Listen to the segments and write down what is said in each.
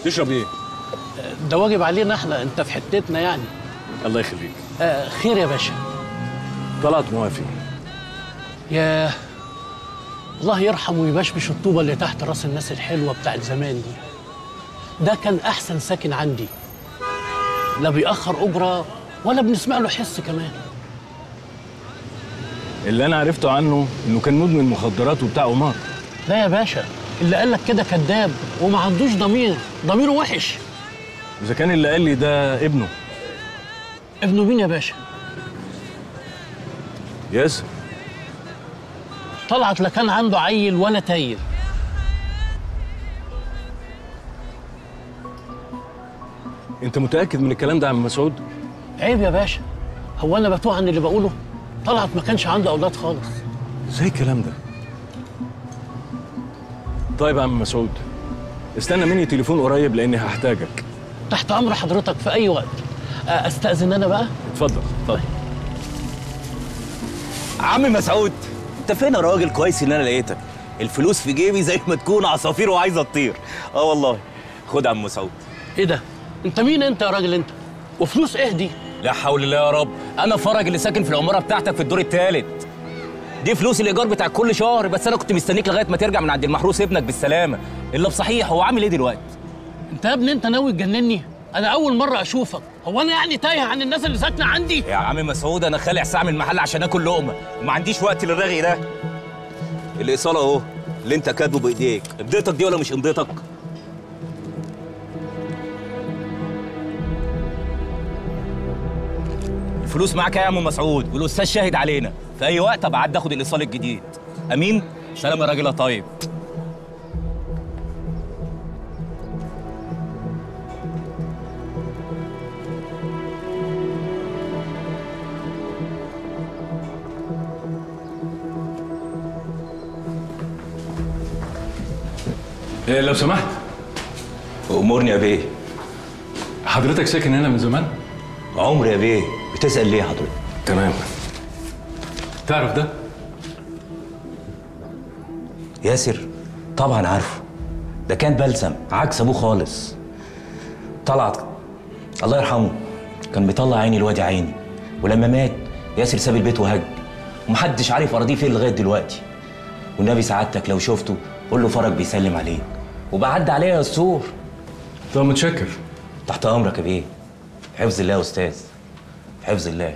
تشرب ايه؟ ده واجب علينا احنا، انت في حتتنا يعني. الله يخليك. خير يا باشا. طلعت موافق. يا الله يرحم ويبشبش الطوبه اللي تحت راس الناس الحلوه بتاعت زمان دي. ده كان احسن ساكن عندي، لا بيأخر اجره ولا بنسمع له حس كمان. اللي انا عرفته عنه انه كان مدمن مخدرات وبتاع قمار. لا يا باشا، اللي قال لك كده كذاب وما عندوش ضمير، ضميره وحش. اذا كان اللي قال لي ده ابنه. ابنه مين يا باشا؟ ياسر. طلعت لا كان عنده عيل ولا تايل. انت متاكد من الكلام ده يا عم مسعود؟ عيب يا باشا، هو انا بتوه عن اللي بقوله؟ طلعت ما كانش عنده اولاد خالص. ازاي الكلام ده؟ طيب يا عم مسعود، استنى مني تليفون قريب لاني هحتاجك. تحت امر حضرتك في اي وقت. استاذن انا بقى. اتفضل اتفضل. عم مسعود، انت فين يا راجل؟ كويس ان انا لقيتك. الفلوس في جيبي زي ما تكون عصافير وعايزه تطير. والله. خد يا عم مسعود. ايه ده؟ انت مين انت يا راجل انت؟ وفلوس ايه دي؟ لا حول الله يا رب، انا فرج اللي ساكن في العماره بتاعتك في الدور الثالث. دي فلوس الايجار بتاع كل شهر، بس انا كنت مستنيك لغايه ما ترجع من عند المحروس ابنك بالسلامه. الا بصحيح هو عامل ايه دلوقتي؟ انت يا ابني انت ناوي تجنني؟ انا اول مره اشوفك، هو انا يعني تايه عن الناس اللي ساكنه عندي؟ يا عم مسعود انا خالع ساعه من المحل عشان اكل لقمه، وما عنديش وقت للرغي ده. الايصال اهو اللي انت كاتبه بايديك، امضيتك دي ولا مش امضيتك؟ الفلوس معاك يا عم مسعود، والاستاذ شاهد علينا، في اي وقت ابعد اخد الايصال الجديد. امين؟ سلام يا راجل يا طيب. إيه لو سمحت. امورني يا بيه. حضرتك ساكن هنا من زمان؟ عمري يا بيه. بتسأل ليه حضرتك؟ تمام. تعرف ده؟ ياسر؟ طبعا عارفه. ده كان بلسم عكس ابوه خالص. طلعت الله يرحمه كان بيطلع عيني الواد عيني، ولما مات ياسر ساب البيت وهج، ومحدش عارف اراضيه فين لغايه دلوقتي. والنبي سعادتك لو شفته قول له فرج بيسلم عليه وبعد عليه يا السور. طب متشكر. تحت امرك يا بيه. حفظ الله يا استاذ، حفظ الله.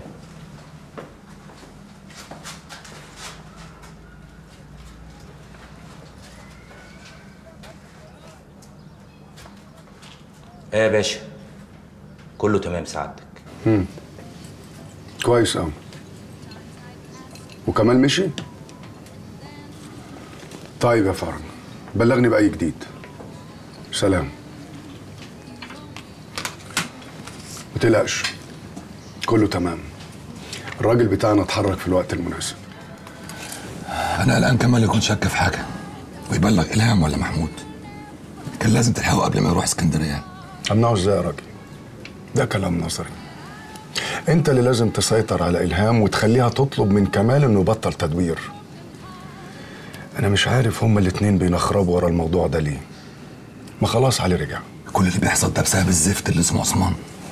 ايه يا باشا؟ كله تمام سعادتك. كويس قوي. وكمال مشي؟ طيب يا فرج، بلغني بأي جديد. سلام. متقلقش، كله تمام. الراجل بتاعنا اتحرك في الوقت المناسب. أنا قلقان كمال يكون شك في حاجة ويبلغ إلهام ولا محمود. كان لازم تلحقه قبل ما يروح اسكندرية. أمنعه إزاي يا راجل؟ ده كلام نظري. أنت اللي لازم تسيطر على إلهام وتخليها تطلب من كمال إنه يبطل تدوير. أنا مش عارف هما الاتنين بينخربوا ورا الموضوع ده ليه؟ ما خلاص علي رجع. كل اللي بيحصل ده بسبب الزفت اللي اسمه عثمان.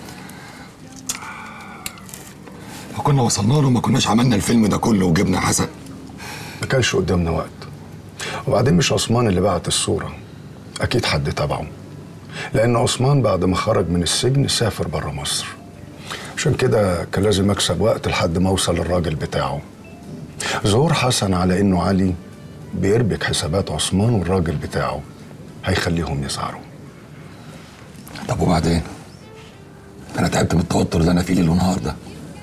لو كنا وصلنا له ما كناش عملنا الفيلم ده كله وجبنا حسن. ما كانش قدامنا وقت. وبعدين مش عثمان اللي بعت الصورة، أكيد حد تبعه. لأن عثمان بعد ما خرج من السجن سافر بره مصر. عشان كده كان لازم أكسب وقت لحد ما أوصل للراجل بتاعه. ظهور حسن على إنه علي بيربك حسابات عثمان والراجل بتاعه هيخليهم يسعروا. طب وبعدين؟ أنا تعبت من التوتر اللي أنا فيه ليل ونهار ده.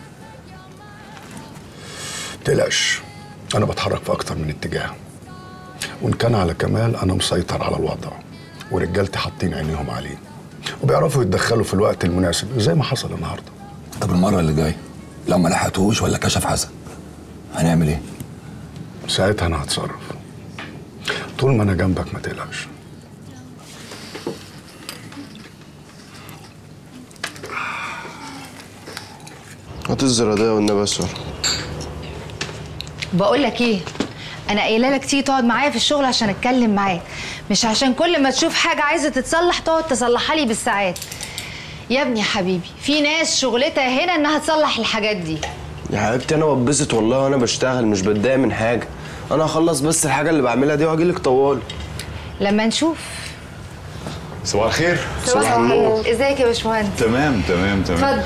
متقلقش، أنا بتحرك في أكتر من اتجاه. وإن كان على كمال أنا مسيطر على الوضع، ورجالتي حاطين عينيهم عليه وبيعرفوا يتدخلوا في الوقت المناسب زي ما حصل النهارده. طب المرة اللي جاية لو ما لحقتوش ولا كشف حسن هنعمل إيه؟ ساعتها أنا هتصرف. طول ما أنا جنبك ما تقلقش. هات الزرادية والنبي يا سارة. بقول لك ايه، انا قايله لك تيجي تقعد معايا في الشغل عشان اتكلم معاك، مش عشان كل ما تشوف حاجه عايزه تتصلح تقعد تصلحها لي بالساعات. يا ابني حبيبي، في ناس شغلتها هنا انها تصلح الحاجات دي. يا حبيبتي انا بتبسط والله وانا بشتغل، مش بتضايق من حاجه. انا هخلص بس الحاجه اللي بعملها دي واجي لك طوالي لما نشوف. صباح الخير. صباح النور. ازيك يا باشمهندس؟ تمام تمام تمام. اتفضل.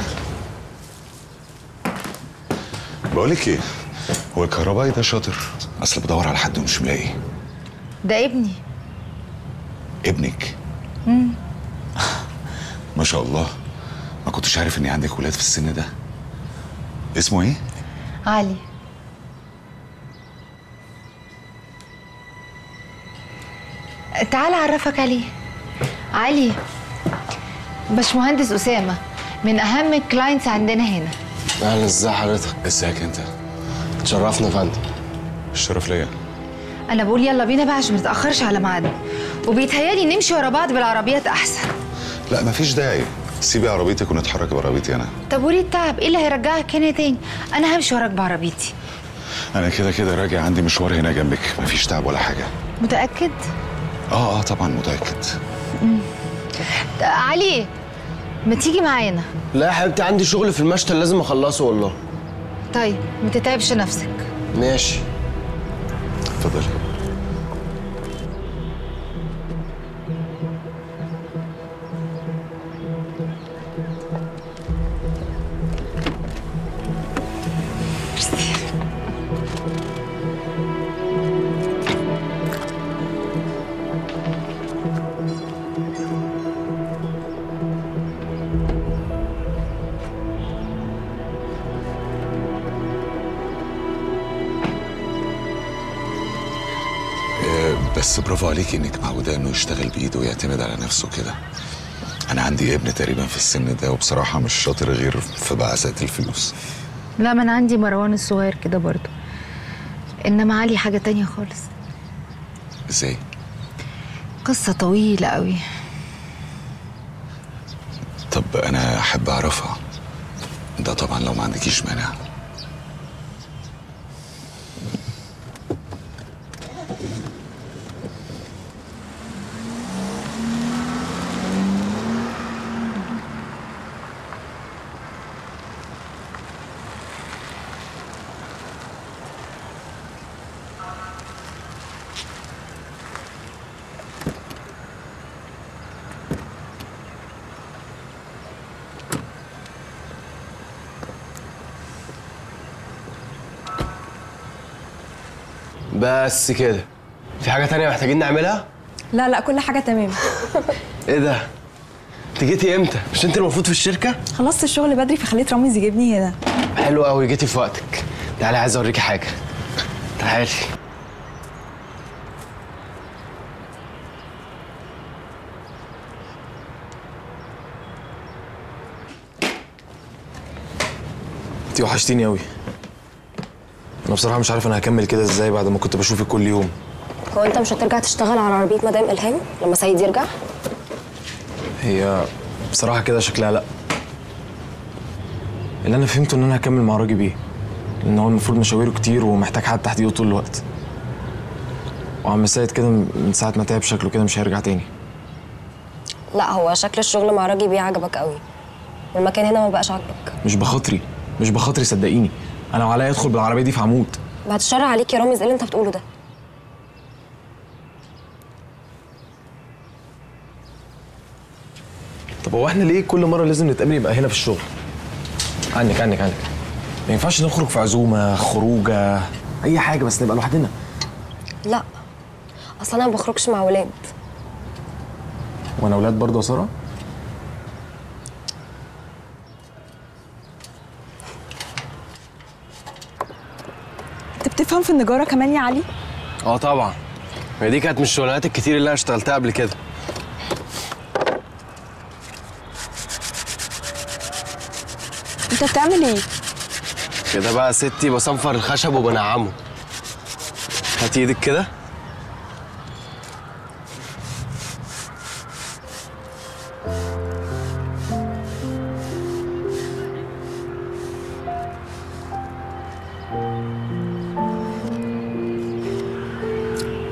بقول لك ايه، هو الكهربائي ده شاطر؟ اصل بدور على حد ومش ملاقي. ده ابني. ابنك؟ ما شاء الله، ما كنتش عارف اني عندك ولاد في السن ده. اسمه ايه؟ علي. تعال اعرفك عليه. علي باشمهندس اسامه، من اهم الكلاينتس عندنا هنا. اهلا، ازي حضرتك؟ ازيك انت؟ اتشرفنا يا فندم. الشرف ليا. انا بقول يلا بينا بقى عشان ما نتاخرش على ميعادنا، وبيتهيالي نمشي ورا بعض بالعربيات احسن. لا مفيش داعي، سيبي عربيتك ونتحرك بعربيتي انا. طب وليه التعب؟ ايه اللي هيرجعك هنا تاني؟ انا همشي وراك بعربيتي. انا كده كده راجع، عندي مشوار هنا جنبك، مفيش تعب ولا حاجه. متاكد؟ اه طبعا متاكد. علي ما تيجي معانا؟ لا يا حبيبتي، عندي شغل في المشتل لازم اخلصه والله. طيب ما تتعبش نفسك. ماشي. اتفضلي. بس برافو عليكي انك معوده انه يشتغل بايده ويعتمد على نفسه كده. انا عندي ابن تقريبا في السن ده وبصراحه مش شاطر غير في بعثات الفلوس. لا، ما انا عندي مروان الصغير كده برضه، انما علي حاجه تانية خالص. ازاي؟ قصه طويله قوي. طب انا احب اعرفها، ده طبعا لو ما عندكيش مانع. بس كده؟ في حاجه تانية محتاجين نعملها؟ لا لا، كل حاجة تمام. ايه ده؟ انت جيتي امتى؟ مش انت المفروض في الشركه؟ خلصت الشغل بدري فخليت رامز يجيبني هنا. حلو قوي، جيتي في وقتك. تعالي عايز اوريكي حاجه. تعالي. انتي وحشتيني قوي. انا بصراحه مش عارف انا هكمل كده ازاي بعد ما كنت بشوفك كل يوم. هو انت مش هترجع تشتغل على عربيه مدام الهام لما سيد يرجع؟ هي بصراحه كده شكلها لا. اللي انا فهمته ان انا هكمل مع راجل بيه، لان هو المفروض مشاويره كتير ومحتاج حد تحت ايده طول الوقت. وعم سيد كده من ساعه ما تعب شكله كده مش هيرجع تاني. لا، هو شكل الشغل مع راجل بيه عجبك قوي، والمكان هنا ما بقاش عاجبك. مش بخاطري صدقيني. انا وعليا ادخل بالعربيه دي في عمود. بعد الشر عليك يا رامز، ايه اللي انت بتقوله ده؟ طب هو احنا ليه كل مره لازم نتقابل يبقى هنا في الشغل؟ عنك ما ينفعش نخرج في عزومه، خروجه، اي حاجه بس نبقى لوحدنا. لا، اصل انا ما بخرجش مع ولاد. وانا ولاد برضه يا ساره؟ انت بتفهم في النجارة كمان يا علي؟ اه طبعا، ما دي كانت من الشغلانات الكتير اللي انا اشتغلتها قبل كده. انت بتعمل ايه؟ كده بقى يا ستي بصنفر الخشب وبنعمه. هاتي ايدك كده.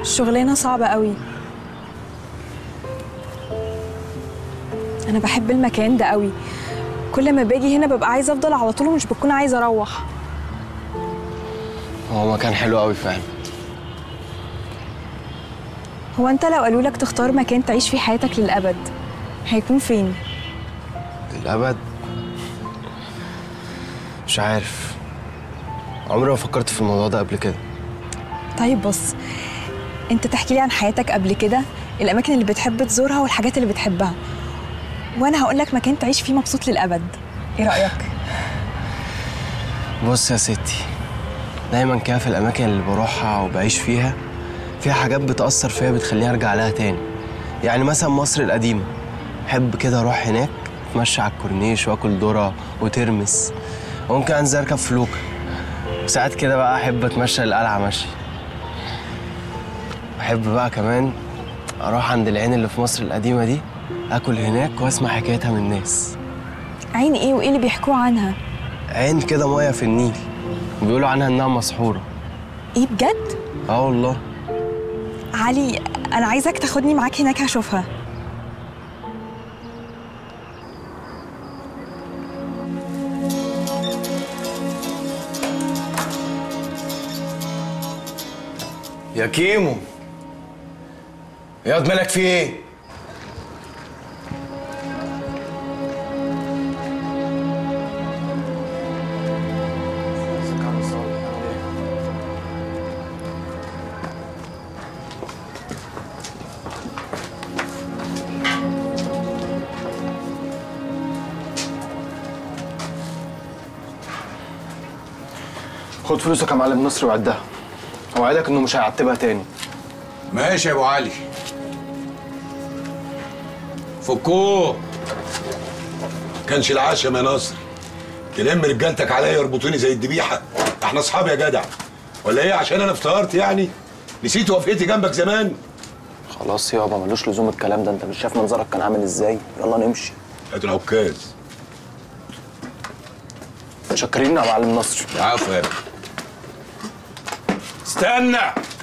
الشغلانة صعبة قوي. أنا بحب المكان ده قوي، كل ما باجي هنا ببقى عايزة أفضل على طول ومش بكون عايزة أروح. هو مكان حلو قوي فعلا. هو أنت لو قالوا لك تختار مكان تعيش فيه حياتك للأبد هيكون فين؟ للأبد؟ مش عارف، عمري ما فكرت في الموضوع ده قبل كده. طيب بص، أنت تحكي لي عن حياتك قبل كده، الأماكن اللي بتحب تزورها والحاجات اللي بتحبها، وأنا هقول لك مكان تعيش فيه مبسوط للأبد. إيه رأيك؟ بص يا ستي، دايما كده في الأماكن اللي بروحها وبعيش فيها حاجات بتأثر فيا بتخليني أرجع لها تاني. يعني مثلا مصر القديمة، أحب كده أروح هناك أتمشى على الكورنيش وآكل ذرة وترمس، وممكن أنزل أركب فلوكة، وساعات كده بقى أحب أتمشى القلعة مشي. أحب بقى كمان أروح عند العين اللي في مصر القديمة دي، آكل هناك وأسمع حكايتها من الناس. عين إيه وإيه اللي بيحكوه عنها؟ عين كده مية في النيل، وبيقولوا عنها إنها مسحورة. إيه بجد؟ آه والله. علي، أنا عايزك تاخدني معاك هناك هشوفها. يا كيمو، يا واد مالك في ايه؟ خد فلوسك يا معلم نصري وعدها، اوعدك انه مش هيعتبها تاني. ماشي يا ابو علي. فكوه. كانش العشم يا نصر تلم رجالتك عليا يربطوني زي الذبيحه. احنا اصحاب يا جدع، ولا ايه؟ عشان انا افتكرت يعني نسيت وقفتي جنبك زمان. خلاص يابا ملوش لزوم الكلام ده، انت مش شايف منظرك كان عامل ازاي؟ يلا نمشي. هات العكاز. متشكرين يا معلم نصري. العفو يا ابني. استنى،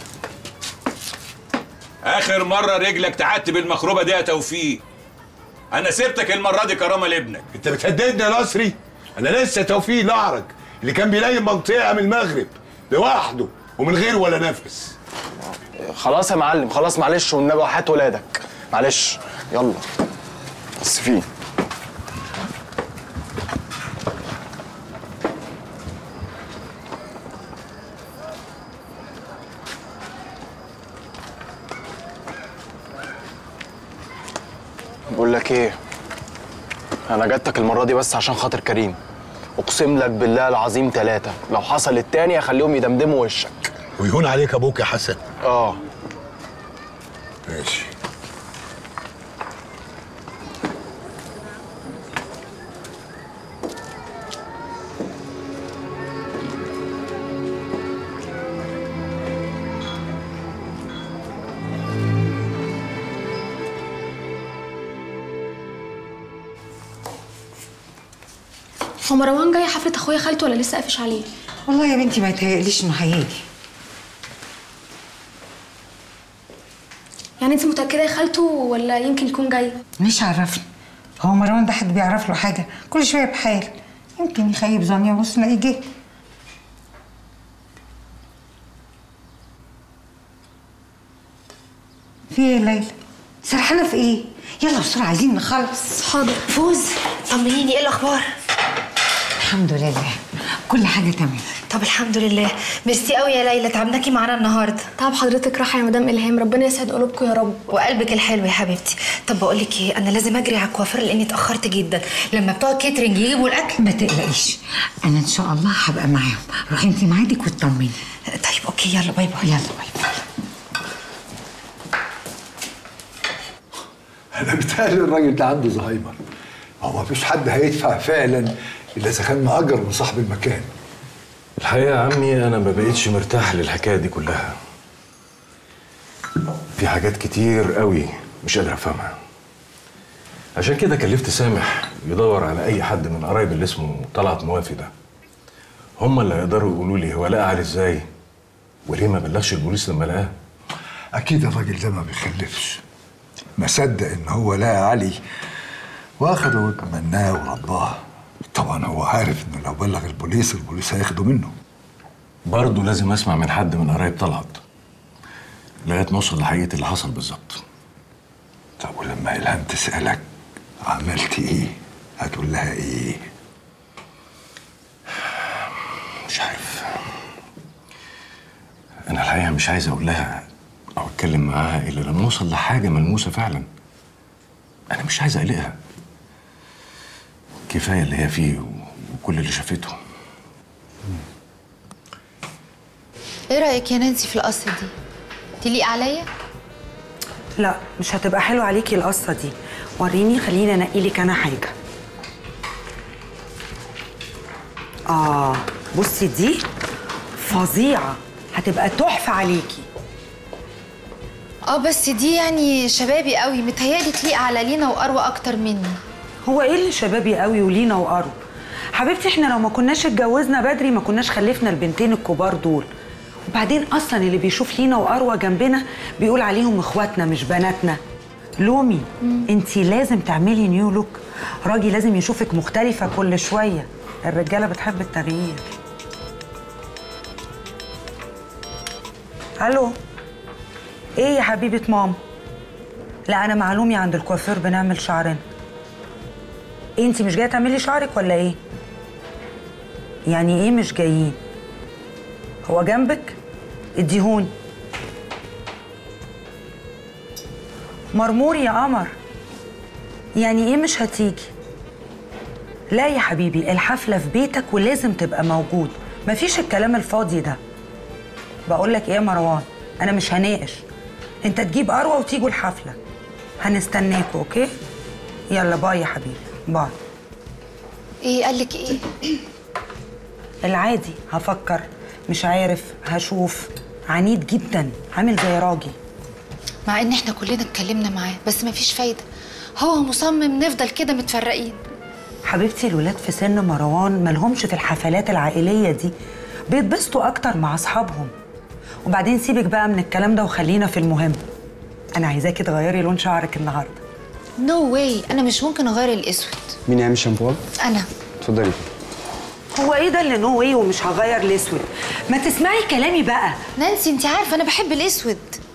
آخر مرة رجلك تعتب المخروبة دي يا توفيق. أنا سبتك المرة دي كرامة لابنك. أنت بتهددني يا نصري؟ أنا لسه توفيق الأعرج اللي كان بيلاقي منطقة من المغرب لوحده ومن غير ولا نفس. خلاص يا معلم، خلاص معلش والنبي وحياة ولادك، معلش يلا. بس فين؟ بقول لك ايه، انا جاتك المره دي بس عشان خاطر كريم، اقسم لك بالله العظيم 3 لو حصل التاني اخليهم يدمدموا وشك. ويهون عليك ابوك يا حسن. اه ماشي. هو مروان جاي حفلة اخويا خالته ولا لسه قافش عليه؟ والله يا بنتي ما يتهيأليش انه هيجي. يعني انت متأكدة يا خالته ولا يمكن يكون جاي؟ مش عرفني، هو مروان ده حد بيعرف له حاجة؟ كل شوية بحال، يمكن يخيب ظني وبص نلاقيه جه. في ايه يا ليلى؟ سرحانة في ايه؟ يلا بسرعة عايزين نخلص. حاضر. فوز طمنيني، ايه الاخبار؟ الحمد لله كل حاجة تمام. طب الحمد لله، ميرسي قوي يا ليلى، تعبناكي معانا النهارده. طب حضرتك راحه يا مدام الهام، ربنا يسعد قلوبكم يا رب. وقلبك الحلو يا حبيبتي. طب بقول لك ايه، انا لازم اجري على الكوافير لاني اتاخرت جدا، لما بتوع كيترينج يجيبوا الاكل. ما تقلقيش، انا ان شاء الله هبقى معاهم. روحي انتي ميعادك واطمني. طيب اوكي، يلا باي باي. يلا باي باي. انا متهيألي الراجل ده عنده زهايمر، هو ما فيش حد هيدفع فعلا الا اذا كان مأجر من صاحب المكان. الحقيقة يا عمي أنا ما بقيتش مرتاح للحكاية دي كلها. في حاجات كتير قوي مش قادر أفهمها. عشان كده كلفت سامح يدور على أي حد من قرايب اللي اسمه طلعت موافي ده. هم اللي هيقدروا يقولوا لي هو لقى علي إزاي وليه ما بلغش البوليس لما لقاه. اكيد الراجل ده ما بيخلفش، ما صدق ان هو لقى علي واخده واتمناه ورباه. طبعا هو عارف انه لو بلغ البوليس هياخده منه. برضه لازم اسمع من حد من قرايب طلعت لغايه ما اوصل لحقيقه اللي حصل بالظبط. طب ولما إلهام تسألك عملت ايه؟ هتقول لها ايه؟ مش عارف. انا الحقيقه مش عايز اقول لها او اتكلم معاها الا لما اوصل لحاجه ملموسه فعلا. انا مش عايز اقلقها، كفايه اللي هي فيه وكل اللي شافته. ايه رايك يا نانسي في القصه دي؟ تليق عليا؟ لا مش هتبقى حلوه عليكي القصه دي. وريني، خليني انقي لك انا حاجه. بصي دي فظيعه، هتبقى تحفه عليكي. بس دي يعني شبابي قوي، متهيألي تليق على لينا وأروى أكتر مني. هو ايه اللي شبابي قوي ولينا وأروى؟ حبيبتي احنا لو ما كناش اتجوزنا بدري ما كناش خلفنا البنتين الكبار دول. وبعدين اصلا اللي بيشوف لينا وأروى جنبنا بيقول عليهم اخواتنا مش بناتنا. لومي انتي لازم تعملي نيو لوك، راجل لازم يشوفك مختلفه كل شويه، الرجاله بتحب التغيير. الو، ايه يا حبيبه ماما؟ لا انا معلومي عند الكوافير بنعمل شعرنا. انتي مش جايه تعملي شعرك ولا ايه؟ يعني ايه مش جايين؟ هو جنبك؟ اديهوني. مرمور يا قمر، يعني ايه مش هتيجي؟ لا يا حبيبي، الحفله في بيتك ولازم تبقى موجود، مفيش الكلام الفاضي ده. بقول لك ايه يا مروان، انا مش هناقش، انت تجيب اروى وتيجوا الحفله، هنستناكوا. اوكي يلا باي يا حبيبي، باي. ايه قالك ايه؟ العادي، هفكر، مش عارف، هشوف. عنيد جدا، عامل زي راجل. مع ان احنا كلنا اتكلمنا معاه بس مفيش فايده، هو مصمم نفضل كده متفرقين. حبيبتي الولاد في سن مروان مالهمش في الحفلات العائليه دي، بيتبسطوا اكتر مع اصحابهم. وبعدين سيبك بقى من الكلام ده وخلينا في المهم. انا عايزاكي تغيري لون شعرك النهارده. نو واي، انا مش ممكن اغير الاسود. مين يعمل شامبو؟ انا. اتفضلي. هو ايه ده اللي نو واي ومش هغير الاسود؟ ما تسمعي كلامي بقى. نانسي انت عارفه انا بحب الاسود.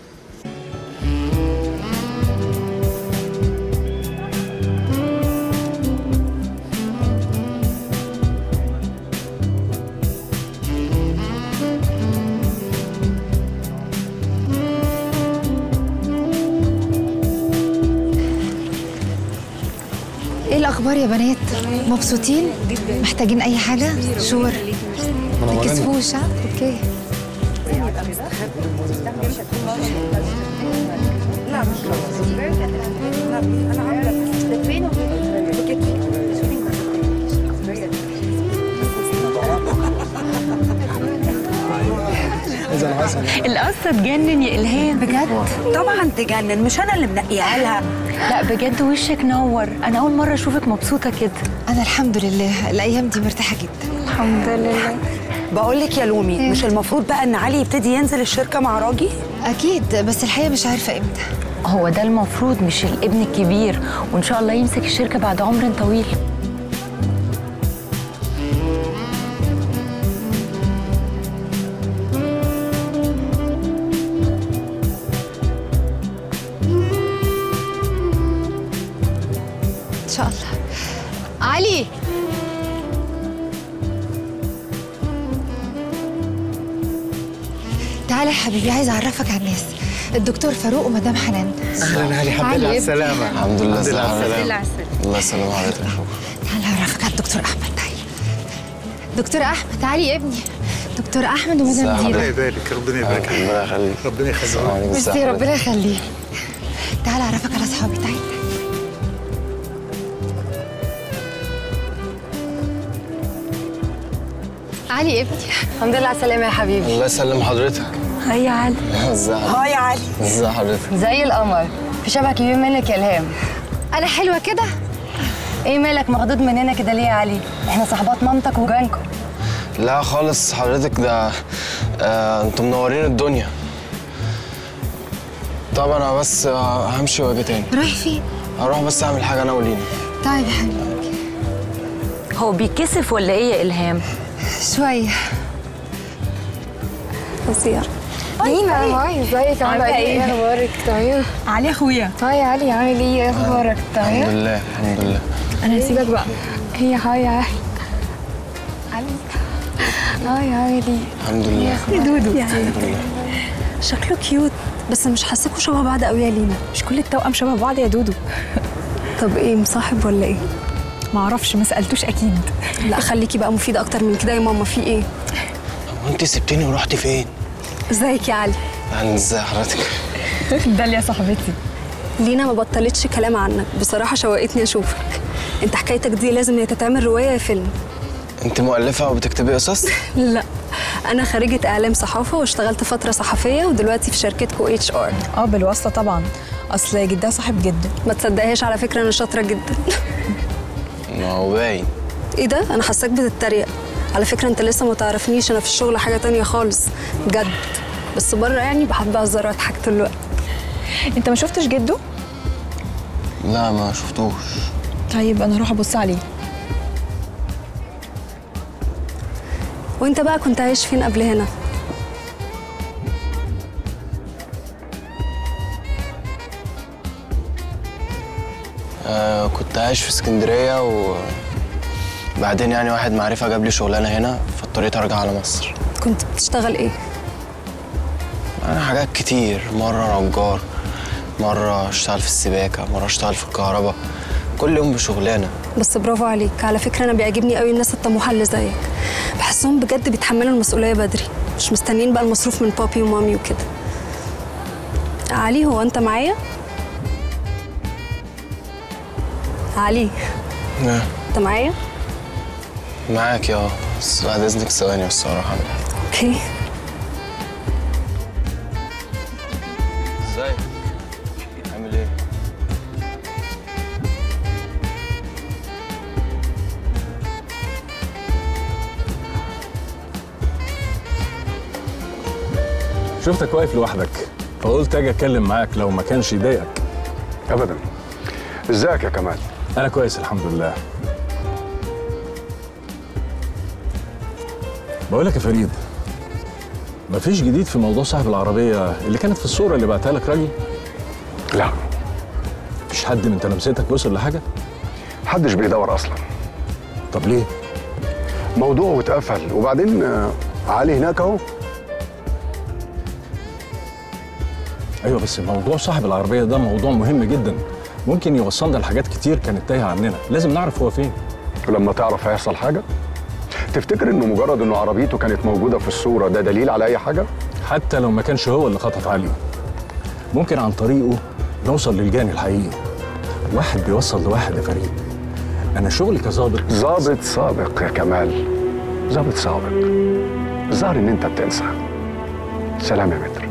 ايه الاخبار يا بنات؟ مبسوطين؟ محتاجين اي حاجه؟ شور ما تكسفوش. اوكي. لا مش انا القصة تجنن يا إلهام. بجد؟ طبعا تجنن، مش أنا اللي منقيها لها. لا بجد وشك نور، أنا أول مرة أشوفك مبسوطة كده. أنا الحمد لله الأيام دي مرتاحة جدا. الحمد لله. بقول لك يا لومي، مش المفروض بقى إن علي يبتدي ينزل الشركة مع راجي؟ أكيد، بس الحقيقة مش عارفة إمتى. هو ده المفروض، مش الابن الكبير، وإن شاء الله يمسك الشركة بعد عمر طويل. إن شاء الله. علي، تعالى يا حبيبي، عايزه اعرفك على الناس. الدكتور فاروق ومدام حنان. اهلا علي، الحمد لله على السلامه. الحمد لله الحمد لله على السلامه. الله يسلم حضرتك. تعالى اعرفك على الدكتور احمد. تعالى دكتور احمد، تعالي يا ابني. دكتور احمد ومدام دينا. ربنا يبارك، ربنا يبارك. ربنا يخليك. ربنا يخليك. ميرسي، ربنا يخليك. تعالى اعرفك على اصحابي. تعالى. علي يا ابني. الحمد لله على السلامة يا حبيبي. الله يسلم حضرتك. هاي يا علي. هاي يا علي. ازي حضرتك؟ زي القمر، في شبه كبير منك يا إلهام. أنا حلوة كده؟ إيه مالك مخضوض مننا كده ليه يا علي؟ إحنا صاحبات مامتك وجيرانكم. لا خالص حضرتك، ده انتوا منورين الدنيا. طب انا بس همشي واجي تاني. رايح فين؟ هروح بس اعمل حاجه انا ولينا. طيب يا حبيبي. هو بيتكسف ولا ايه يا الهام؟ شويه. فظيع. لينا هاي، ازيك؟ عامله ايه؟ اخبارك؟ تمام. علي اخويا. هاي علي، عامل ايه؟ اخبارك؟ تمام. الحمد لله الحمد لله. انا هسيبك بقى. هي هاي علي. هاي عامل ايه؟ الحمد لله. يا دودو. الحمد لله. شكله كيوت بس مش حاساكوا شبه بعض قوي يا لينا. مش كل التوأم شبه بعض يا دودو. طب ايه، مصاحب ولا ايه؟ معرفش، ما سألتوش اكيد. لا خليكي بقى مفيده اكتر من كده يا ماما. في ايه؟ هو انت سبتيني ورحتي فين؟ ازيك يا علي؟ يعني ازاي حضرتك؟ داليا صاحبتي. لينا ما بطلتش كلام عنك، بصراحه شوقتني اشوفك. انت حكايتك دي لازم يا تتعمل روايه يا فيلم. انت مؤلفه وبتكتبي قصص؟ لا انا خريجه اعلام صحافه واشتغلت فتره صحفيه ودلوقتي في شركتكم HR. بالواسطه طبعا، اصل جدها صاحب جده. ما تصدقهاش على فكره، انا شاطره جدا. ما هو باين. ايه ده؟ انا حاساك بتتريق. على فكره انت لسه ما تعرفنيش، انا في الشغل حاجه تانية خالص بجد، بس بره يعني بحب اهزر واضحك طول الوقت. انت ما شفتش جده؟ لا ما شفتوش. طيب انا هروح ابص عليه. وانت بقى كنت عايش فين قبل هنا؟ كنت عايش في اسكندريه وبعدين يعني واحد معرفه جاب لي شغلانه هنا فاضطريت ارجع على مصر. كنت بتشتغل ايه؟ انا حاجات كتير، مره نجار، مره اشتغل في السباكه، مره اشتغل في الكهرباء، كل يوم بشغلانه. بس برافو عليك، على فكره انا بيعجبني قوي الناس الطموحه اللي زيك، بحسهم بجد بيتحملوا المسؤوليه بدري، مش مستنيين بقى المصروف من بابي ومامي وكده. علي، هو انت معايا؟ علي انت معايا؟ معاك يا بس بعد اذنك ثواني بس هروح اعمل حاجه. اوكي. ازيك؟ عامل ايه؟ شفتك واقف لوحدك فقلت اجي اتكلم معاك لو ما كانش يضايقك. ابدا. ازيك يا كمال؟ انا كويس الحمد لله. بقول لك يا فريد، مفيش جديد في موضوع صاحب العربيه اللي كانت في الصوره اللي بعتها لك راجل؟ لا. مفيش حد من تلامذتك وصل لحاجه؟ محدش بيدور اصلا. طب ليه؟ موضوعه اتقفل، وبعدين علي هناك اهو. ايوه بس موضوع صاحب العربيه ده موضوع مهم جدا، ممكن يوصلنا لحاجات كتير كانت تايهه عننا، لازم نعرف هو فين. ولما تعرف هيحصل حاجه؟ تفتكر انه مجرد انه عربيته كانت موجوده في الصوره ده دليل على اي حاجه؟ حتى لو ما كانش هو اللي خطف علي، ممكن عن طريقه نوصل للجاني الحقيقي. واحد بيوصل لواحد يا فريد. انا شغلي كظابط. ظابط سابق يا كمال، ظابط سابق. الظاهر ان انت بتنسى. سلام يا متر.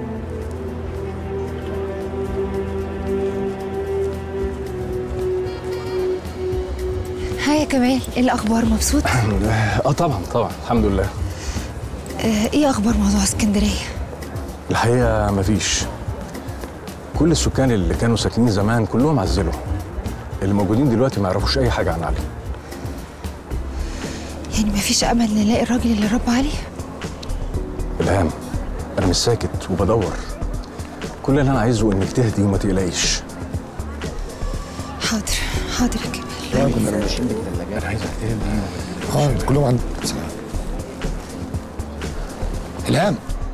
هاي يا كمال، ايه الاخبار؟ مبسوط؟ طبعا الحمد لله. ايه اخبار موضوع اسكندريه؟ الحقيقه مفيش. كل السكان اللي كانوا ساكنين زمان كلهم عزلوا، اللي موجودين دلوقتي ما يعرفوش اي حاجه عن علي. يعني مفيش امل نلاقي الراجل اللي رب علي؟ الهام، انا مش ساكت وبدور. كل اللي انا عايزه انك تهدي وما تقلقيش. حاضر حاضر يا كمال. كنا ماشيين بالثلاجات. انا عايزك تهدي. كلهم عند الهام.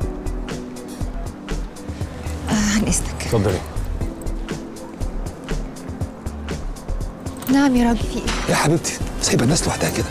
عن اذنك. اتفضلي. نعم يا راجل، في ايه؟ يا حبيبتي سايبه الناس لوحدها كده.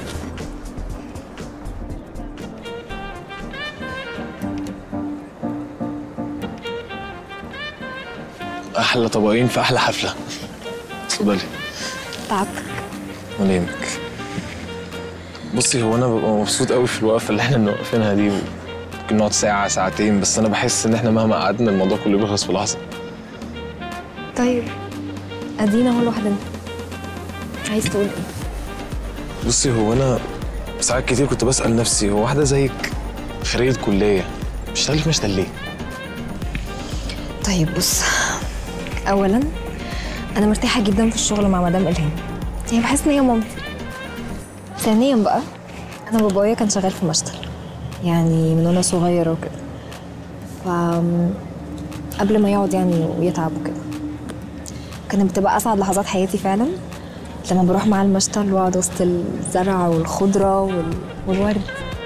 احلى طبقين في احلى حفله. اتفضلي. تعبتك. ولا يهمك. بصي، هو انا ببقى مبسوط قوي في الوقفه اللي احنا واقفينها دي، ممكن نقعد ساعه ساعتين، بس انا بحس ان احنا مهما قعدنا الموضوع كله بيخلص في لحظه. طيب ادينا اهو لوحدنا، عايز تقول ايه؟ بصي، هو انا ساعات كتير كنت بسال نفسي، هو واحده زيك خريجه كليه بتشتغلي في مشتل ليه؟ طيب بص، اولا انا مرتاحه جدا في الشغل مع مدام الهام، يعني بحس ان هي مامتي. ثانيا بقى انا بابايا كان شغال في مشتل يعني من وانا صغيره وكده، ف قبل ما يقعد يعني ويتعب وكده كانت بتبقى اسعد لحظات حياتي فعلا لما بروح معاه المشتل واقعد وسط الزرع والخضره والورد.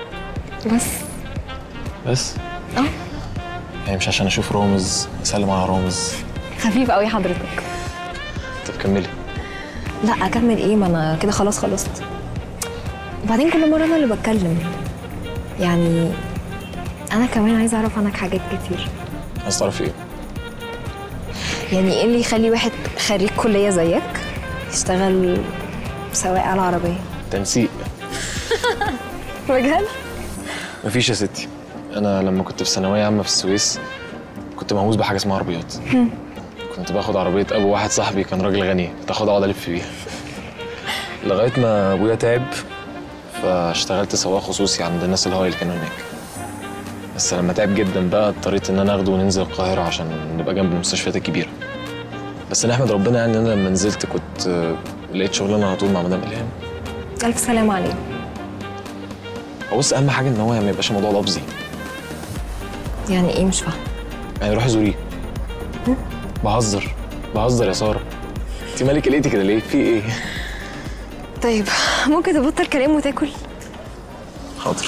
بس يعني مش عشان اشوف رامز اسلم على رامز؟ خفيف قوي حضرتك. طب كملي. لا اكمل ايه، ما انا كده خلاص خلصت. وبعدين كل مره انا اللي بتكلم، يعني انا كمان عايزه اعرف عنك حاجات كتير. عايز تعرفي ايه؟ يعني ايه اللي يخلي واحد خريج كليه زيك يشتغل سواق على عربيه؟ تنسيق. بجد؟ مفيش يا ستي، انا لما كنت في ثانويه عامه في السويس كنت مهووس بحاجه اسمها عربيات. كنت باخد عربيه ابو واحد صاحبي كان راجل غني، كنت اخدها اقعد الف بيها لغايه ما ابويا تعب فاشتغلت سواق خصوصي عند الناس الهاي اللي كانوا هناك. بس لما تعب جدا بقى اضطريت ان انا اخده وننزل القاهره عشان نبقى جنب المستشفيات الكبيره. بس نحمد ربنا يعني ان انا لما نزلت كنت لقيت شغلانه على طول مع مدام الهام. الف سلامه عليه. بص اهم حاجه ان هو ما يبقاش الموضوع لفظي. يعني ايه؟ مش فاهمه. يعني روحي زوريه. بهزر يا ساره. انت مالك لقيتي كده ليه؟ في ايه؟ طيب ممكن تبطل كلام وتاكل؟ حاضر.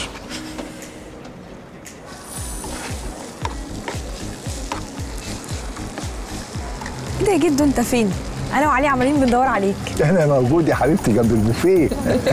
ايه ده يا جدو، انت فين؟ انا وعلي عمالين بندور عليك. انا موجود يا حبيبتي جنب البوفيه.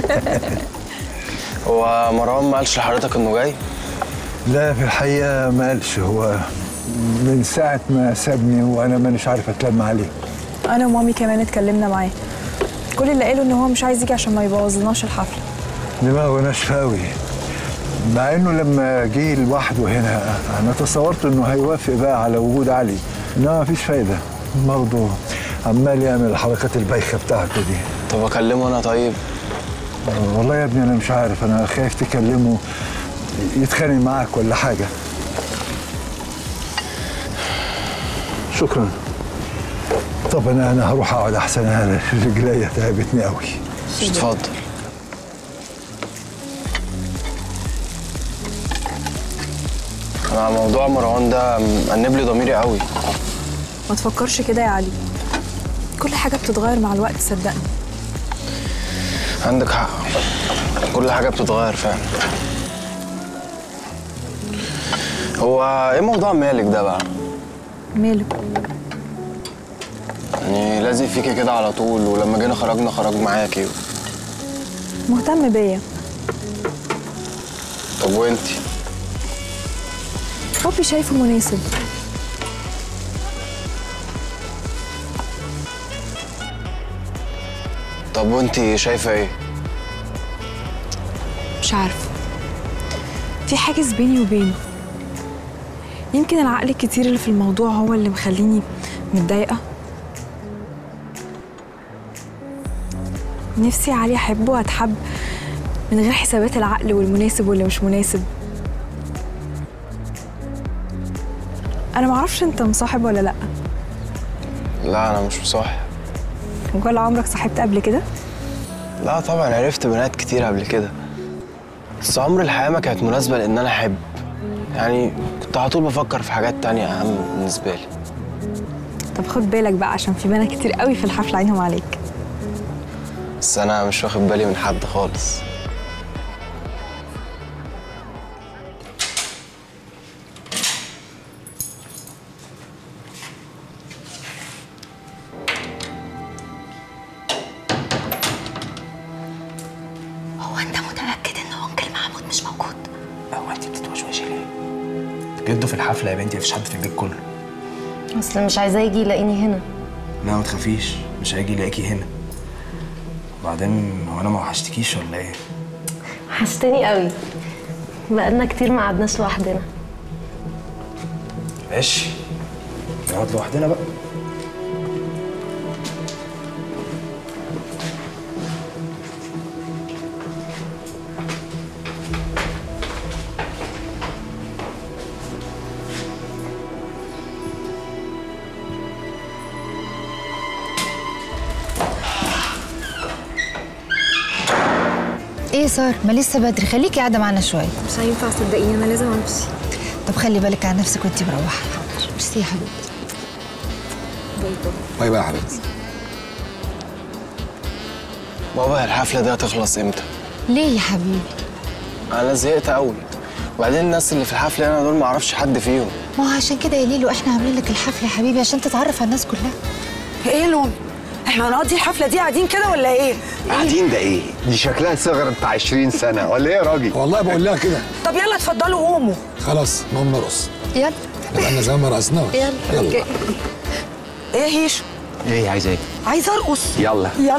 هو مروان ما قالش لحضرتك انه جاي؟ لا في الحقيقه ما قالش، هو من ساعه ما سابني وانا مانيش عارف اتلم عليه. انا ومامي كمان اتكلمنا معاه، كل اللي قاله ان هو مش عايز يجي عشان ما يبوظلناش الحفله. دماغه ناشفه قوي، مع انه لما جه لوحده هنا انا تصورت انه هيوافق بقى على وجود علي، انما مفيش فايده، برضه عمال يعمل الحركات البايخه بتاعته دي. طب اكلمه انا طيب؟ والله يا ابني انا مش عارف، انا خايف تكلمه يتخانق معاك ولا حاجه. شكرا. طب انا هروح اقعد احسن، انا رجليا تعبتني قوي. اتفضل. انا موضوع مروان ده مأنب لي ضميري قوي. ما تفكرش كده يا علي، كل حاجه بتتغير مع الوقت صدقني. عندك حق، كل حاجه بتتغير فعلا. هو ايه موضوع مالك ده بقى؟ مالك؟ يعني لازق فيكي كده على طول، ولما جينا خرجنا خرج معاكي. مهتم بيا. طب وانتي؟ حبي شايفه مناسب. طب وانتي شايفه ايه؟ مش عارفه، في حاجز بيني وبينه. يمكن العقل الكتير اللي في الموضوع هو اللي مخليني متضايقه. نفسي علي احبه واتحب من غير حسابات العقل والمناسب واللي مش مناسب. انا معرفش انت مصاحب ولا لا. لا انا مش مصاحب. ولا عمرك صاحبت قبل كده؟ لا طبعا، عرفت بنات كتير قبل كده، بس عمر الحياه ما كانت مناسبه لان انا احب. يعني كنت على طول بفكر في حاجات تانية اهم بالنسبه لي. طب خد بالك بقى عشان في بنات كتير قوي في الحفله عينهم عليك. بس انا مش واخد بالي من حد خالص. هو انت متأكد ان انكل محمود مش موجود؟ هو انت بتتوشوشي ليه؟ جده في الحفله يا بنتي، مفيش حد في البيت كله. اصل مش عايزاه يجي يلاقيني هنا. لا ما تخافيش، مش هيجي يلاقيكي هنا. وبعدين هو انا ما وحشتكيش ولا ايه؟ وحشتني قوي، بقالنا كتير ما قعدناش لوحدنا. ماشي نقعد لوحدنا بقى. يا ساره؟ ما لسه بدري، خليكي قاعده معانا شويه. مش هينفع صدقيني، انا لازم امشي. طب خلي بالك على نفسك وانتي مروحه. ميرسي يا حبيبتي. باي باي. باي باي يا حبيبتي. بابا الحفله دي هتخلص امتى؟ ليه يا حبيبي؟ انا زهقت قوي، وبعدين الناس اللي في الحفله هنا دول ما اعرفش حد فيهم. ما هو عشان كده يا ليلو احنا عاملين لك الحفله يا حبيبي عشان تتعرف على الناس كلها. ايه يا لون؟ احنا هنقضي الحفله دي قاعدين كده ولا ايه؟ قاعدين ده ايه؟ دي شكلها صغر بتاع 20 سنه ولا ايه يا راجل؟ والله بقول لها كده. طب يلا اتفضلوا قوموا. خلاص نقوم نرقص. يلا. احنا بقالنا زمان ما رقصناش. يلا. اوكي. ايه هيشو؟ ايه عايزه ايه؟ عايزه ارقص. يلا. يلا.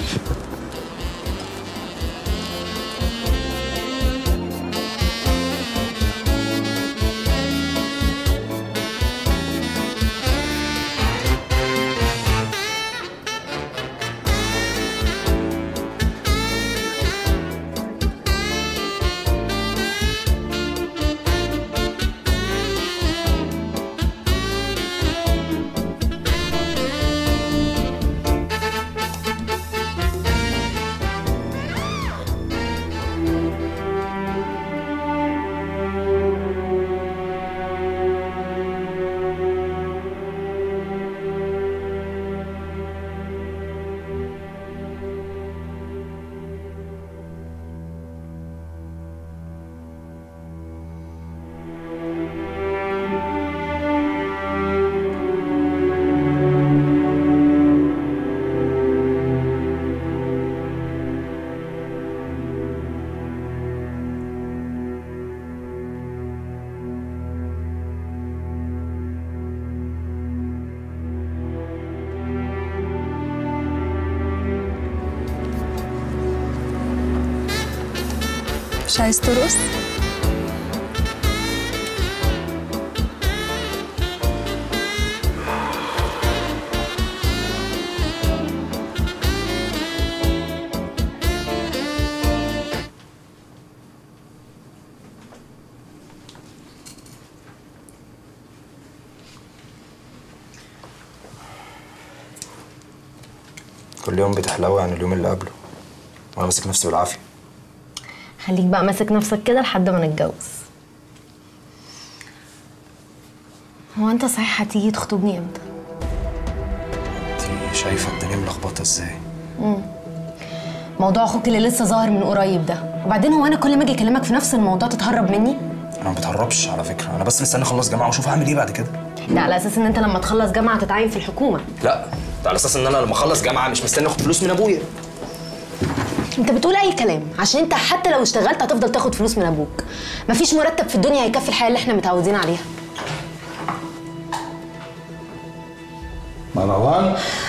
مش عايز ترقص؟ كل يوم بتحلوي عن اليوم اللي قبله وانا ماسك نفسي بالعافيه. خليك بقى ماسك نفسك كده لحد ما نتجوز. هو انت صحيح هتيجي تخطبني امتى؟ انت شايفه الدنيا ملخبطه ازاي؟ موضوع اخوك اللي لسه ظاهر من قريب ده، وبعدين هو انا كل ما اجي اكلمك في نفس الموضوع تتهرب مني؟ انا ما بتهربش على فكره، انا بس مستني اخلص جامعه واشوف هعمل ايه بعد كده. ده على اساس ان انت لما تخلص جامعه تتعين في الحكومه. لا، ده على اساس ان انا لما اخلص جامعه مش مستني اخد فلوس من ابويا. انت بتقول اي كلام عشان انت حتى لو اشتغلت هتفضل تاخد فلوس من ابوك. مفيش مرتب في الدنيا هيكفي الحياه اللي احنا متعودين عليها. مروان